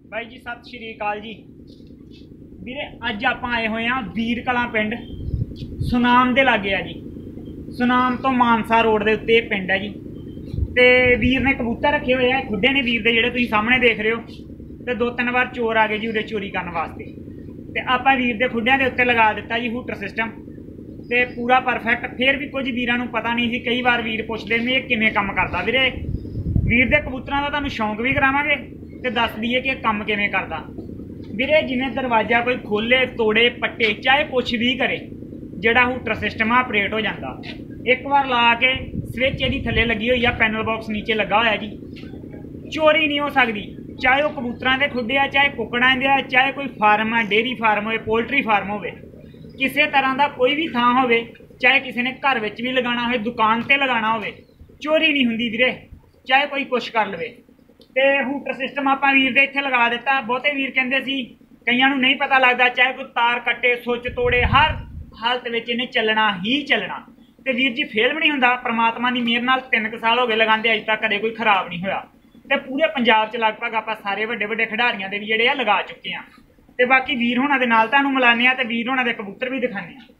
ਬਾਈ ਜੀ ਸਤਿ ਸ਼੍ਰੀ ਅਕਾਲ ਜੀ। ਵੀਰੇ ਅੱਜ ਆਪਾਂ ਆਏ ਹੋਏ ਆ ਵੀਰ ਕਲਾਂ ਪਿੰਡ ਸੁਨਾਮ ਦੇ ਲਾਗੇ ਆ ਜੀ। ਸੁਨਾਮ ਤੋਂ ਮਾਨਸਾ ਰੋਡ ਦੇ ਉੱਤੇ ਇਹ ਪਿੰਡ ਹੈ ਜੀ। ਤੇ ਵੀਰ ਨੇ ਕਬੂਤਰ ਰੱਖੇ ਹੋਏ ਆ, ਖੁੱਡੇ ਨੇ ਵੀਰ ਦੇ ਜਿਹੜੇ ਤੁਸੀਂ ਸਾਹਮਣੇ ਦੇਖ ਰਹੇ ਹੋ। ਤੇ 2-3 ਵਾਰ ਚੋਰ ਆ ਗਏ ਜੀ ਉਰੇ ਚੋਰੀ ਕਰਨ ਵਾਸਤੇ। ਤੇ ਆਪਾਂ ਵੀਰ ਦੇ ਖੁੱਡਿਆਂ ਦੇ ਉੱਤੇ ਲਗਾ ਦਿੱਤਾ ਜੀ ਹੂਟਰ ਸਿਸਟਮ ਤੇ ਪੂਰਾ ਪਰਫੈਕਟ। ਫਿਰ ਵੀ ਕੁਝ ਵੀਰਾਂ ਨੂੰ ਪਤਾ ਨਹੀਂ ਸੀ, ਕਈ ਵਾਰ ਵੀਰ ਪੁੱਛਦੇ ਨੇ ਇਹ ਕਿਵੇਂ ਕੰਮ ਕਰਦਾ। ਵੀਰੇ ਵੀਰ ਦੇ ਕਬੂਤਰਾਂ ਦਾ ਤੁਹਾਨੂੰ ਸ਼ੌਂਕ ਵੀ ਕਰਾਵਾਂਗੇ ਤੇ ਦੱਸ ਦਈਏ ਕਿ ਇਹ ਕੰਮ ਕਿਵੇਂ ਕਰਦਾ। ਵੀਰੇ ਜਿਵੇਂ ਦਰਵਾਜ਼ਾ ਕੋਈ ਖੋਲੇ ਤੋੜੇ ਪੱਟੇ ਚਾਹੇ ਕੁਛ ਵੀ ਕਰੇ, ਜਿਹੜਾ ਹੂਟਰ ਸਿਸਟਮ ਆ ਆਪਰੇਟ ਹੋ ਜਾਂਦਾ। ਇੱਕ ਵਾਰ ਲਾ ਕੇ ਸਵਿਚ ਇਹਦੀ ਥੱਲੇ ਲੱਗੀ ਹੋਈ ਆ, ਪੈਨਲ ਬਾਕਸ ਨੀਚੇ ਲੱਗਾ ਹੋਇਆ ਜੀ। ਚੋਰੀ ਨਹੀਂ ਹੋ ਸਕਦੀ, ਚਾਹੇ ਉਹ ਕਬੂਤਰਾਂ ਦੇ ਖੁੱਡੇ ਆ, ਚਾਹੇ ਕੁੱਕੜਾਂ ਦੇ ਆ, ਚਾਹੇ ਕੋਈ ਫਾਰਮ ਆ, ਡੇਅਰੀ ਫਾਰਮ ਹੋਵੇ, ਪੋਲਟਰੀ ਫਾਰਮ ਹੋਵੇ, ਕਿਸੇ ਤਰ੍ਹਾਂ ਦਾ ਕੋਈ ਵੀ ਥਾਂ ਹੋਵੇ, ਚਾਹੇ ਕਿਸੇ ਨੇ ਘਰ ਵਿੱਚ ਵੀ ਲਗਾਉਣਾ ਹੋਵੇ, ਦੁਕਾਨ ਤੇ ਲਗਾਉਣਾ ਹੋਵੇ, ਚੋਰੀ ਨਹੀਂ ਹੁੰਦੀ ਵੀਰੇ, ਚਾਹੇ ਕੋਈ ਕੁਛ ਕਰ ਲਵੇ। ਤੇ ਹੂਟਰ ਸਿਸਟਮ ਆਪਾਂ ਵੀਰ ਦੇ ਇੱਥੇ ਲਗਾ ਦਿੱਤਾ। ਬਹੁਤੇ ਵੀਰ ਕਹਿੰਦੇ ਸੀ, ਕਈਆਂ ਨੂੰ ਨਹੀਂ ਪਤਾ ਲੱਗਦਾ, ਚਾਹੇ ਕੋਈ ਤਾਰ ਕੱਟੇ, ਸੁੱਚ ਤੋੜੇ, ਹਰ ਹਾਲਤ ਵਿੱਚ ਇਹਨੇ ਚੱਲਣਾ ਹੀ ਚੱਲਣਾ। ਤੇ ਵੀਰ ਜੀ ਫੇਲ ਵੀ ਨਹੀਂ ਹੁੰਦਾ। ਪ੍ਰਮਾਤਮਾ ਦੀ ਮਿਹਰ ਨਾਲ 3 ਸਾਲ ਹੋ ਗਏ ਲਗਾਉਂਦੇ, ਅਜੇ ਤੱਕ ਕਦੇ ਕੋਈ ਖਰਾਬ ਨਹੀਂ ਹੋਇਆ। ਤੇ ਪੂਰੇ ਪੰਜਾਬ 'ਚ ਲਗਭਗ ਆਪਾਂ ਸਾਰੇ ਵੱਡੇ ਵੱਡੇ ਖਿਡਾਰੀਆਂ ਦੇ ਵੀ ਜਿਹੜੇ ਆ ਲਗਾ ਚੁੱਕੇ ਆ। ਤੇ ਬਾਕੀ ਵੀਰ ਹੋਣਾ ਦੇ ਨਾਲ ਤੁਹਾਨੂੰ ਮਿਲਾਨੇ ਆ ਤੇ ਵੀਰ ਹੋਣਾ ਦੇ ਕਬੂਤਰ ਵੀ ਦਿਖਾਣੇ ਆ।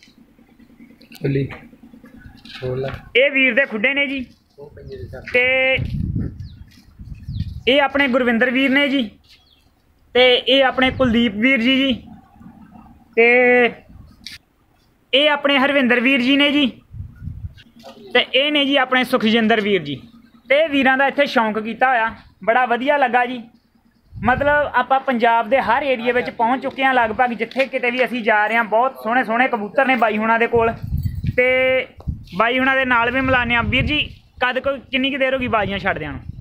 ਇਹ ਵੀਰ ਦੇ ਖੁੱਡੇ ਨੇ ਜੀ। ਤੇ ਇਹ ਆਪਣੇ ਗੁਰਵਿੰਦਰ ਵੀਰ ਨੇ ਜੀ। ਤੇ ਇਹ ਆਪਣੇ ਕੁਲਦੀਪ ਵੀਰ ਜੀ। ਤੇ ਇਹ ਆਪਣੇ ਹਰਵਿੰਦਰ ਵੀਰ ਜੀ ਨੇ ਜੀ। ਤੇ ਇਹ ਨੇ ਜੀ ਆਪਣੇ ਸੁਖਜਿੰਦਰ ਵੀਰ ਜੀ। ਤੇ ਵੀਰਾਂ ਦਾ ਇੱਥੇ ਸ਼ੌਂਕ ਕੀਤਾ ਹੋਇਆ, ਬੜਾ ਵਧੀਆ ਲੱਗਾ ਜੀ। ਮਤਲਬ ਆਪਾਂ ਪੰਜਾਬ ਦੇ ਹਰ ਏਰੀਏ ਵਿੱਚ ਪਹੁੰਚ ਚੁੱਕੇ ਹਾਂ ਲਗਭਗ, ਜਿੱਥੇ ਕਿਤੇ ਵੀ ਅਸੀਂ ਜਾ ਰਹੇ ਹਾਂ। ਬਹੁਤ ਸੋਹਣੇ ਸੋਹਣੇ ਕਬੂਤਰ ਨੇ ਬਾਈ ਹੁਣਾਂ ਦੇ ਕੋਲ। ਤੇ ਬਾਈ ਹੁਣਾਂ ਦੇ ਨਾਲ ਵੀ ਮਿਲਾਨੇ ਆ। ਵੀਰ ਜੀ ਕਦ ਕੋਈ ਕਿੰਨੀ ਕੁ ਦੇਰ ਹੋ ਗਈ ਬਾਜ਼ੀਆਂ ਛੱਡਦਿਆਂ ਨੂੰ?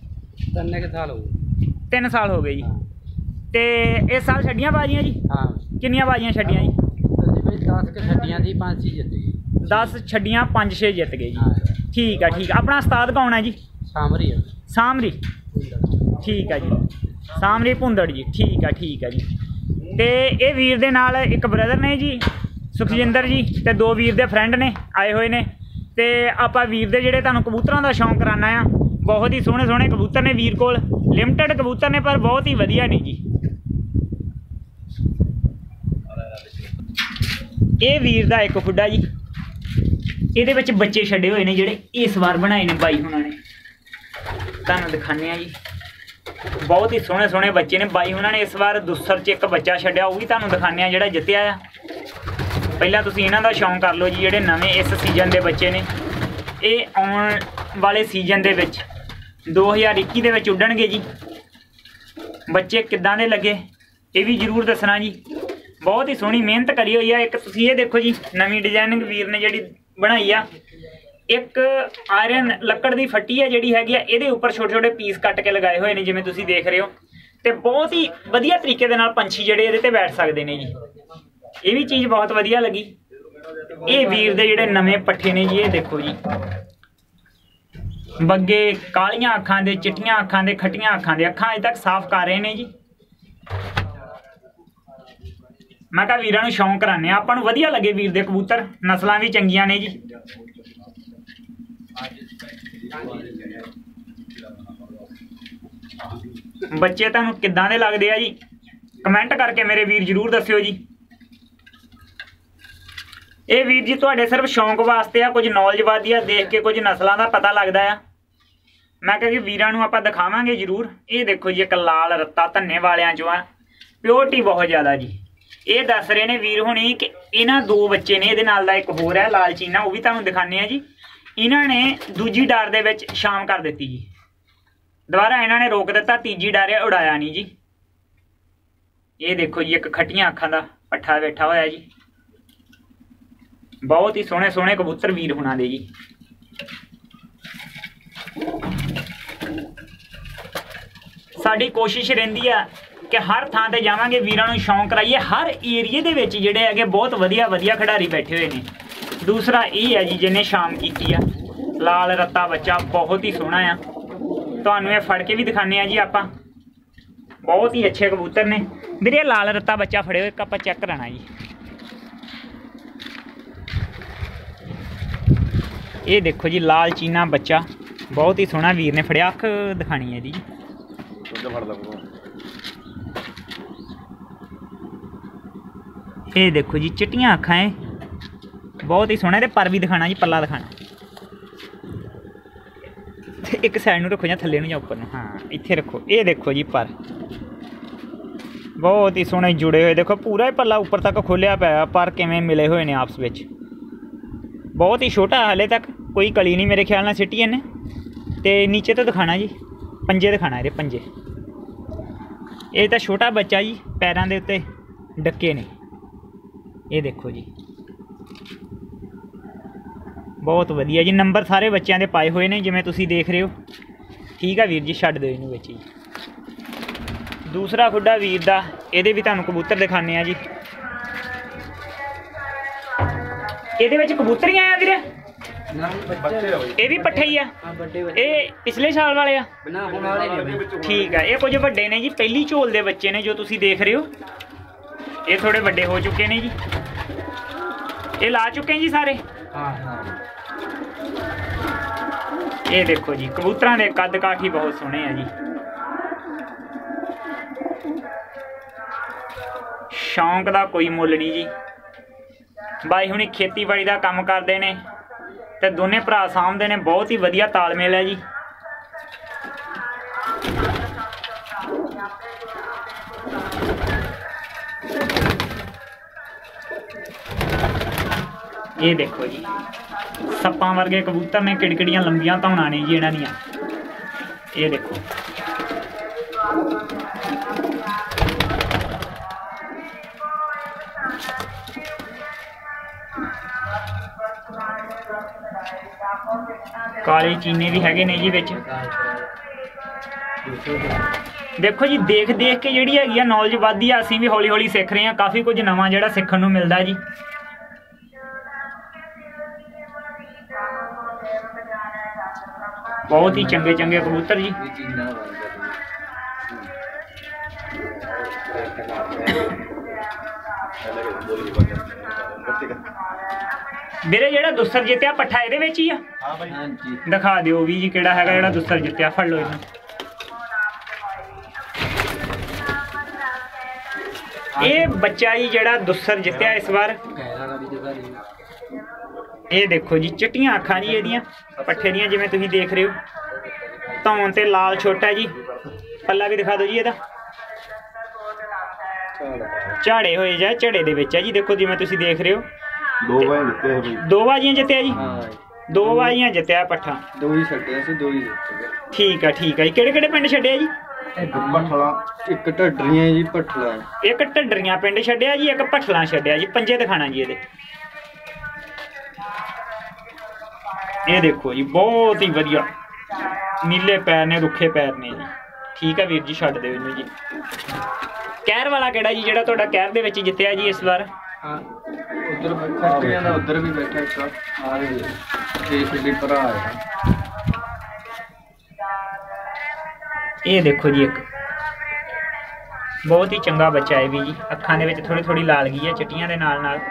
3 ਸਾਲ ਹੋ ਗਏ ਜੀ। ਤੇ ਇਸ ਸਾਲ ਛੱਡੀਆਂ ਬਾਜ਼ੀਆਂ ਜੀ? ਹਾਂ। ਕਿੰਨੀਆਂ ਬਾਜ਼ੀਆਂ ਛੱਡੀਆਂ ਜੀ? 10 ਛੱਡੀਆਂ ਸੀ, 5-6 ਜਿੱਤ ਗਏ। 10 ਛੱਡੀਆਂ 5-6 ਜਿੱਤ ਗਏ ਜੀ। ਠੀਕ ਆ ਠੀਕ ਆ। ਆਪਣਾ ਉਸਤਾਦ ਕੌਣ ਹੈ ਜੀ? ਸਾਮਰੀ। ਸਾਮਰੀ। ਠੀਕ ਆ ਜੀ, ਸਾਮਰੀ ਭੁੰਦੜ ਜੀ। ਠੀਕ ਆ ਜੀ। ਤੇ ਇਹ ਵੀਰ ਦੇ ਨਾਲ ਇੱਕ ਬ੍ਰਦਰ ਨੇ ਜੀ, ਸੁਖਜਿੰਦਰ ਜੀ। ਤੇ 2 ਵੀਰ ਦੇ ਫਰੈਂਡ ਨੇ ਆਏ ਹੋਏ ਨੇ। ਤੇ ਆਪਾਂ ਵੀਰ ਦੇ ਜਿਹੜੇ ਤੁਹਾਨੂੰ ਕਬੂਤਰਾਂ ਦਾ ਸ਼ੌਂਕ ਕਰਾਉਣਾ ਆ। ਬਹੁਤ ਹੀ ਸੋਹਣੇ ਸੋਹਣੇ ਕਬੂਤਰ ਨੇ ਵੀਰ ਕੋਲ, ਲਿਮਟਿਡ ਕਬੂਤਰ ਨੇ ਪਰ ਬਹੁਤ ਹੀ ਵਧੀਆ ਨੇ ਜੀ। ਇਹ ਵੀਰ ਦਾ ਇੱਕ ਖੁੱਡਾ ਜੀ, ਇਹਦੇ ਵਿੱਚ ਬੱਚੇ ਛੱਡੇ ਹੋਏ ਨੇ ਜਿਹੜੇ ਇਸ ਵਾਰ ਬਣਾਏ ਨੇ ਬਾਈ ਹੁਣਾਂ ਨੇ। ਤੁਹਾਨੂੰ ਦਿਖਾਉਂਦੇ ਆ ਜੀ, ਬਹੁਤ ਹੀ ਸੋਹਣੇ ਸੋਹਣੇ ਬੱਚੇ ਨੇ। ਬਾਈ ਹੁਣਾਂ ਨੇ ਇਸ ਵਾਰ ਦੁਸਰ 'ਚ ਇੱਕ ਬੱਚਾ ਛੱਡਿਆ, ਉਹ ਵੀ ਤੁਹਾਨੂੰ ਦਿਖਾਉਂਦੇ ਆ ਜਿਹੜਾ ਜਿੱਤਿਆ ਆ। ਪਹਿਲਾਂ ਤੁਸੀਂ ਇਹਨਾਂ ਦਾ ਸ਼ੌਂਕ ਕਰ ਲਓ ਜੀ। ਜਿਹੜੇ ਨਵੇਂ ਇਸ ਸੀਜ਼ਨ ਦੇ ਬੱਚੇ ਨੇ, ਇਹ ਆਉਣ ਵਾਲੇ ਸੀਜ਼ਨ ਦੇ ਵਿੱਚ 2021 ਦੇ ਵਿੱਚ ਉੱਡਣਗੇ ਜੀ। ਬੱਚੇ ਕਿੱਦਾਂ ਦੇ ਲੱਗੇ ਇਹ ਵੀ ਜ਼ਰੂਰ ਦੱਸਣਾ ਜੀ। ਬਹੁਤ ਹੀ ਸੋਹਣੀ ਮਿਹਨਤ ਕਰੀ ਹੋਈ ਆ। ਇੱਕ ਤੁਸੀਂ ਇਹ ਦੇਖੋ ਜੀ, ਨਵੀਂ ਡਿਜ਼ਾਈਨਿੰਗ ਵੀਰ ਨੇ ਜਿਹੜੀ ਬਣਾਈ ਆ। ਇੱਕ ਆਇਰਨ ਲੱਕੜ ਦੀ ਫੱਟੀ ਹੈ ਜਿਹੜੀ ਹੈਗੀ ਆ, ਇਹਦੇ ਉੱਪਰ ਛੋਟੇ ਛੋਟੇ ਪੀਸ ਕੱਟ ਕੇ ਲਗਾਏ ਹੋਏ ਨੇ ਜਿਵੇਂ ਤੁਸੀਂ ਦੇਖ ਰਹੇ ਹੋ। ਤੇ ਬਹੁਤ ਹੀ ਵਧੀਆ ਤਰੀਕੇ ਦੇ ਨਾਲ ਪੰਛੀ ਜਿਹੜੇ ਇਹਦੇ ਤੇ ਬੈਠ ਸਕਦੇ ਨੇ ਜੀ। ਇਹ ਵੀ ਚੀਜ਼ ਬਹੁਤ ਵਧੀਆ ਲੱਗੀ। ਇਹ ਵੀਰ ਦੇ ਜਿਹੜੇ ਨਵੇਂ ਪੱਠੇ ਨੇ ਜੀ, ਇਹ ਦੇਖੋ ਜੀ, ਬੱਗੇ ਕਾਲੀਆਂ ਅੱਖਾਂ ਦੇ, ਚਿੱਟੀਆਂ ਅੱਖਾਂ ਦੇ, ਖੱਟੀਆਂ ਅੱਖਾਂ ਦੇ। ਅੱਖਾਂ ਅਜੇ ਤੱਕ ਸਾਫ਼ ਕਰ ਰਹੇ ਨੇ ਜੀ। ਮੈਂ ਕਿਹਾ ਵੀਰਾਂ ਨੂੰ ਸ਼ੌਂਕ ਕਰਾਉਂਦੇ ਆ, ਆਪਾਂ ਨੂੰ ਵਧੀਆ ਲੱਗੇ ਵੀਰ ਦੇ ਕਬੂਤਰ। ਨਸਲਾਂ ਵੀ ਚੰਗੀਆਂ ਨੇ ਜੀ। ਬੱਚੇ ਤੁਹਾਨੂੰ ਕਿੱਦਾਂ ਦੇ ਲੱਗਦੇ ਆ ਜੀ, ਕਮੈਂਟ ਕਰਕੇ ਮੇਰੇ ਵੀਰ ਜ਼ਰੂਰ ਦੱਸਿਓ ਜੀ। ਇਹ ਵੀਰ ਜੀ ਤੁਹਾਡੇ ਸਿਰਫ ਸ਼ੌਂਕ ਵਾਸਤੇ ਆ, ਕੁਝ ਨੌਲੇਜ ਵਾਦੀ ਆ, ਦੇਖ ਕੇ ਕੁਝ ਨਸਲਾਂ ਦਾ ਪਤਾ ਲੱਗਦਾ ਆ। ਮੈਂ ਕਿਹਾ ਕਿ ਵੀਰਾਂ ਨੂੰ ਆਪਾਂ ਦਿਖਾਵਾਂਗੇ ਜ਼ਰੂਰ। ਇਹ ਦੇਖੋ ਜੀ, ਇੱਕ ਲਾਲ ਰੱਤਾ ਧੰਨੇ ਵਾਲਿਆਂ 'ਚੋਂ ਆ, ਪਿਓਰਟੀ ਬਹੁਤ ਜ਼ਿਆਦਾ ਜੀ। ਇਹ ਦੱਸ ਰਹੇ ਨੇ ਵੀਰ ਹੁਣੀ ਕਿ ਇਹਨਾਂ 2 ਬੱਚੇ ਨੇ, ਇਹਦੇ ਨਾਲ ਦਾ ਇੱਕ ਹੋਰ ਹੈ ਲਾਲ ਚੀਨਾ, ਉਹ ਵੀ ਤੁਹਾਨੂੰ ਦਿਖਾਉਂਦੇ ਆ ਜੀ। ਇਹਨਾਂ ਨੇ ਦੂਜੀ ਡਾਰ ਦੇ ਵਿੱਚ ਸ਼ਾਮ ਕਰ ਦਿੱਤੀ ਜੀ, ਦੁਬਾਰਾ ਇਹਨਾਂ ਨੇ ਰੋਕ ਦਿੱਤਾ, ਤੀਜੀ ਡਾਰ ਉਡਾਇਆ ਨਹੀਂ ਜੀ। ਇਹ ਦੇਖੋ ਜੀ, ਇੱਕ ਖੱਟੀਆਂ ਅੱਖਾਂ ਦਾ ਪੱਠਾ ਬੈਠਾ ਹੋਇਆ ਜੀ। ਬਹੁਤ ਹੀ ਸੋਹਣੇ ਸੋਹਣੇ ਕਬੂਤਰ ਵੀਰ ਹੁਣਾਂ ਦੇ ਜੀ। ਸਾਡੀ ਕੋਸ਼ਿਸ਼ ਰਹਿੰਦੀ ਆ ਕਿ ਹਰ ਥਾਂ ਤੇ ਜਾਵਾਂਗੇ, ਵੀਰਾਂ ਨੂੰ ਸ਼ੌਂਕ ਕਰਾਈਏ। ਹਰ ਏਰੀਏ ਦੇ ਵਿੱਚ ਜਿਹੜੇ ਹੈਗੇ ਬਹੁਤ ਵਧੀਆ ਵਧੀਆ ਖਿਡਾਰੀ ਬੈਠੇ ਹੋਏ ਨੇ। ਦੂਸਰਾ ਇਹ ਹੈ ਜੀ, ਜਿਹਨੇ ਸ਼ਾਮ ਕੀਤੀ ਆ, ਲਾਲ ਰੱਤਾ ਬੱਚਾ ਬਹੁਤ ਹੀ ਸੋਹਣਾ ਆ। ਤੁਹਾਨੂੰ ਇਹ ਫੜ ਕੇ ਵੀ ਦਿਖਾਉਂਦੇ ਆ ਜੀ ਆਪਾਂ। ਬਹੁਤ ਹੀ ਅੱਛੇ ਕਬੂਤਰ ਨੇ ਵੀਰੇ। ਲਾਲ ਰੱਤਾ ਬੱਚਾ ਫੜਿਓ, ਇੱਕ ਆਪਾਂ ਚੈੱਕ ਕਰਾਣਾ ਜੀ। ਇਹ ਦੇਖੋ ਜੀ, ਲਾਲ ਚੀਨਾ ਬੱਚਾ ਬਹੁਤ ਹੀ ਸੋਹਣਾ ਵੀਰ ਨੇ ਫੜਿਆ। ਅੱਖ ਦਿਖਾਣੀ ਹੈ ਜੀ। ये देखो जी चिट्टियां अखां है, बहुत ही सोहना। पर भी दिखाना जी, पल्ला दिखाना। एक साइड में रखो या थले या उपर, हाँ इत्थे रखो। ये देखो जी पर बहुत ही सोहने जुड़े हुए। देखो पूरा ही पल्ला उपर तक खोलिया पाया, पर किवें मिले हुए ने आपस में। बहुत ही छोटा हाले तक, कोई कली नहीं मेरे ख्याल नाल सिटी इन्हें। तो नीचे तो दिखाना जी, पंजे दिखाना ये पंजे। ये तो छोटा बच्चा जी, पैरों के उत्ते डके ने। ये देखो जी बहुत वधिया जी। नंबर सारे बच्चों के पाए हुए ने जिवें तुसीं देख रहे हो। ठीक है वीर जी, छड्ड दो इनू विच जी। दूसरा खुड्डा वीर दा, इहदे भी तुहानूं कबूतर दिखाने आ जी। इहदे विच कबूतर ही आया वीरे? ये भी पट्ठे ही आ? ये पिछले साल वाले आ? ठीक है, ये कुछ वड्डे ने जी, पहली झोल दे बच्चे ने जो तुसीं देख रहे हो। ये थोड़े वड्डे हो चुके ने जी। ये ला चुके हैं जी सारे। ये देखो जी कबूतरां दे कद काठ ही बहुत सोहने हैं जी। शौक दा कोई मुल नहीं जी। बाई हुणी खेतीबाड़ी दा काम करदे ने ते दोने भरा सामभदे ने। बहुत ही वधिया तालमेल है जी। ये देखो जी सप्पां वर्गे कबूतर ने, किड़किड़ियां लंबियां धौना ने जी इन्हां दियां। ये देखो काले चीने भी हैगे ने जी विच। देखो जी देख देख के जिहड़ी हैगी आ नॉलेज वधदी आ। असीं भी हौली हौली सिख रहे हैं, काफ़ी कुछ नवां जिहड़ा सिक्खण नूं मिलदा जी। बहुत ही चंगे चंगे कबूतर जी। मेरे जेड़ा दुसर जित्या पट्ठा इहदे विच ही आ? दिखा दिओ भी जी किहड़ा हैगा जेड़ा दुसर जित्या। फड़ लो इहनूं। ये बच्चा जी जेड़ा दुसर जित्या इस बार। ये देखो जी चिट्टियां अखां जी इहदियां पट्ठे दियां जिवें तुसीं देख रहे हो। धौन ते लाल छोटा जी। पल्ला भी दिखा दो जी इहदा। झाड़े होए जाए झड़े दे विच है जी। देखो जिवें तुसीं देख रहे हो। दो बाजियां जित्तिया जी। दो बाजियां जित्तिया पट्ठा। दो ही छड्डिया सी, दो ही जित्ते। ठीक है जी। किहड़े पिंड छड्डिया जी? एक ढड्डरियां जी, भट्ठला। एक ढड्डरियां पिंड छड्डिया जी, एक भट्ठला छड्डिया जी। पंजे दिखाना जी इहदे। ये देखो जी बहुत ही वधिया नीले पैर ने, रुखे पैर ने जी। ठीक है वीर जी, छड्ड दिओ इहनूं जी। कहर वाला किहड़ा जी जेड़ा तुहाडा कहर दे विच जित्तिया जी इस बार? उधर फैक्ट्रियां दा उधर भी बैठा एक आ ये भरा है। ये देखो जी एक बहुत ही चंगा बच्चा है भी जी। अखां दे विच थोड़ी थोड़ी लाल गई है चिट्टियां दे नाल नाल।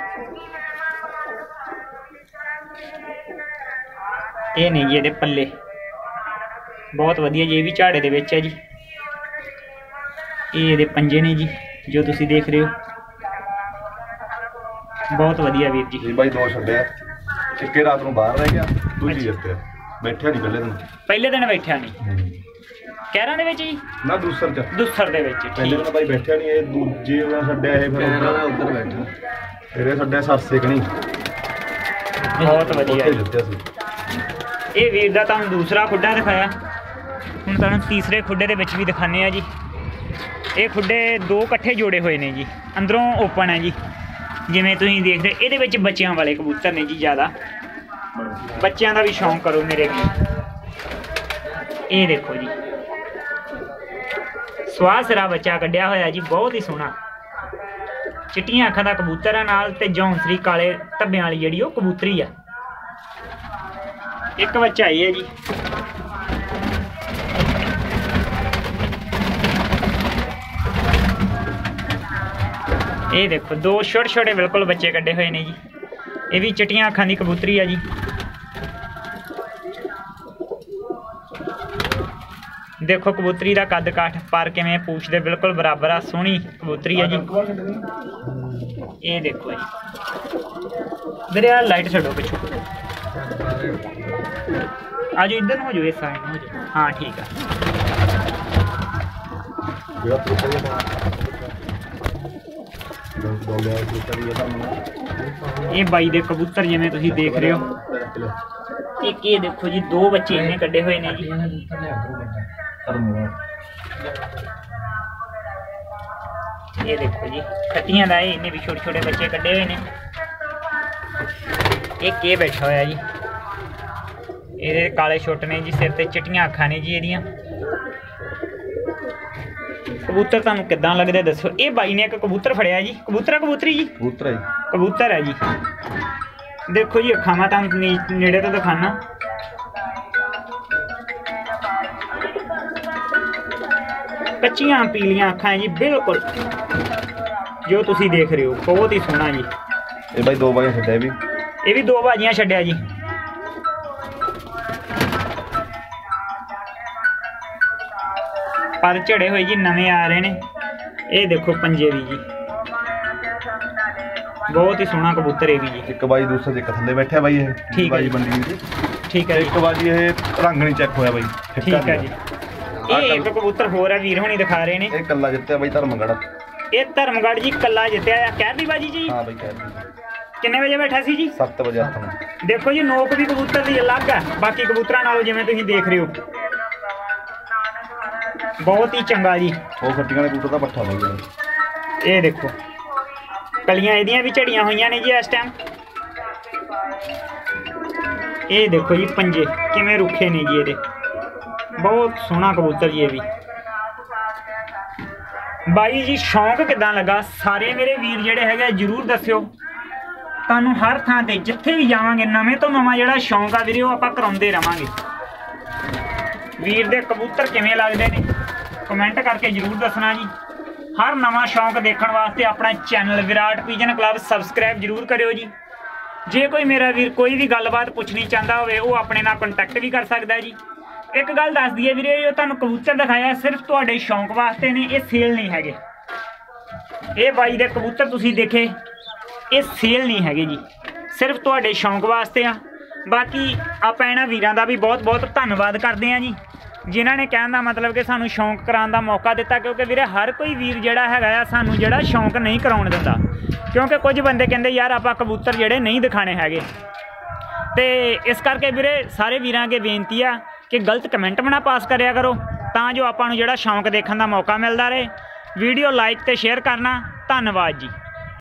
ये नहीं जी इहदे पल्ले बहुत वधिया जी। ये भी झाड़े दे विच है जी। ये इहदे पंजे ने जी जो तुसीं देख रहे हो। बहुत वधिया वीर जी। भाई दो छड्डिया, इक्के रात नूं बाहर रह गया, दूजी जित्तिया। बैठिया नहीं पहले दिन बैठिया नहीं। कहरां दे विच जी ना दूसर च दूसर दे विच पहले दिन भाई बैठिया नहीं। ये दूजे वाला छड्डिया, ये फिर उधर बैठा फिर ये छड्डिया सरसे कणी। बहुत वधिया जित्तिया सी। ये वीर दा तुहानूं दूसरा खुड्डा दिखाया। हुण तुहानूं तीसरे खुड्डे दे विच भी दिखाने आ जी। ये खुड्डे दो इकट्ठे जोड़े हुए ने जी, अंदरों ओपन है जी। जिवें तुसीं देख रहे इहदे विच बच्चियां वाले कबूतर ने जी। ज़्यादा बच्चों का भी शौक करो मेरे भी। ये देखो जी सुहा सिरा बच्चा कढ़िया होया जी, बहुत ही सोहना। चिट्टियां अखां दा कबूतर है नाल ते जौंसरी काले धब्बे वाली जिहड़ी ओह कबूतरी आ। एक बच्चा ही है जी। ये देखो दो छोटे छोटे बिल्कुल बच्चे कड्ढे हुए ने जी। ये भी चिट्टियां अखां दी कबूतरी है जी। देखो कबूतरी का कद काठ पर किवें पूछ दे बिल्कुल बराबर आ, सोहनी कबूतरी है जी। ये देखो जी मेरे यार लाइट छो पिछू आज इधर हो जाओ, इस साइड हो जाओ। हाँ ठीक है। ये बाई दे कबूतर जिवें तुसीं देख रहे हो। एक ये देखो जी 2 बच्चे इन्हें कड्डे हुए ने जी। ये देखो जी खट्टियां दा इन्हें भी छोटे छोटे बच्चे कड्डे हुए ने। एक ये बैठा होया जी, ये काले छुट ने जी, सिर ते चिट्टियां अखां ने जी एदियां। कबूतर तुहानूं किद्दां लगदे दसो। ये बाई ने एक कबूतर फड़िया जी। कबूतर कबूतरी जी? कबूतर है जी। देखो जी अखां मैं तुहानूं नेड़े तो दिखाना। कच्चियां पीलियां अखां जी बिल्कुल जो तुसीं देख रहे हो, बहुत ही सोहना जी। ये भाई 2 बाजियां छड्डिया भी, ये भी 2 बाजियां छड्डिया जी। पर झड़े हुए जी नवे आ रहे ने। ये देखो पंजे भी जी, बहुत ही सोहना कबूतर है भी जी। एक बाजी दूसरे से थल्ले बैठा भाई, ये ठीक है बंदी नहीं थी। ठीक है। एक बाजी ये रंग नहीं चेक होया भाई। ठीक है जी। ये एक कबूतर होर है, वीर होनी दिखा रहे ने। ये कल्ला जित्तिया भाई धर्मगढ़। ये धर्मगढ़ जी कल्ला जित्तिया कैर दी बाजी जी। हाँ भाई कैर दी। किन्ने बजे बैठा सी जी? 7 बजे आता। देखो जी नोक भी कबूतर की अलग है बाकी कबूतरों नालों, जिवें तुसीं देख रहे हो। बहुत ही चंगा जी। वो खट्टियां ने कबूतर दा पट्ठा भाई। ये देखो कलियां इहदियां भी झड़ियां हुईयां ने जी इस टाइम। ये देखो जी पंजे किवें रुखे ने जी ये, बहुत सोहना कबूतर जी। ये भी बाई जी शौक किद्दां लगा सारे मेरे वीर जिहड़े हैगे जरूर दस्सिओ। तुहानूं हर थां ते जिथे भी जावांगे नवें तो नवां जिहड़ा शौक आ वीरे ओह आपां कराउंदे रहांगे। वीर दे कबूतर किवें लगदे ने कमेंट करके जरूर दसना जी। हर नवा शौक देखने वास्ते अपना channel Virat pigeon club subscribe जरूर करियो जी। जे कोई मेरा वीर कोई भी गलबात पूछनी चाहता होवे वो अपने नाल कंटैक्ट भी कर सकता है जी। एक गल दस दईए वीरे, जो तुहानूं कबूतर दिखाया सिर्फ तुहाडे शौक वास्ते ने, ये सेल नहीं हैगे। ये बाई दे कबूतर तुसीं देखे ये सेल नहीं हैगे जी, सिर्फ तुहाडे शौक वास्ते आ। बाकी आपां इन्हां वीरां दा भी बहुत बहुत धन्नवाद करते हैं जी, जिन्हां ने कहण दा मतलब कि सानूं शौक कराउण दा मौका दिता। क्योंकि वीरे हर कोई वीर जिहड़ा हैगा आ सानूं जिहड़ा शौक नहीं कराउण दिंदा, क्योंकि कुछ बंदे कहंदे यार आपां कबूतर जिहड़े नहीं दिखाने हैगे। ते इस करके वीरे सारे वीरां अगे बेनती आ कि गलत कमेंट भी ना पास करिया करो, तां जो आपां नूं जिहड़ा शौक देखण दा मौका मिलदा रहे। वीडियो लाइक ते शेयर करना। धन्नवाद जी।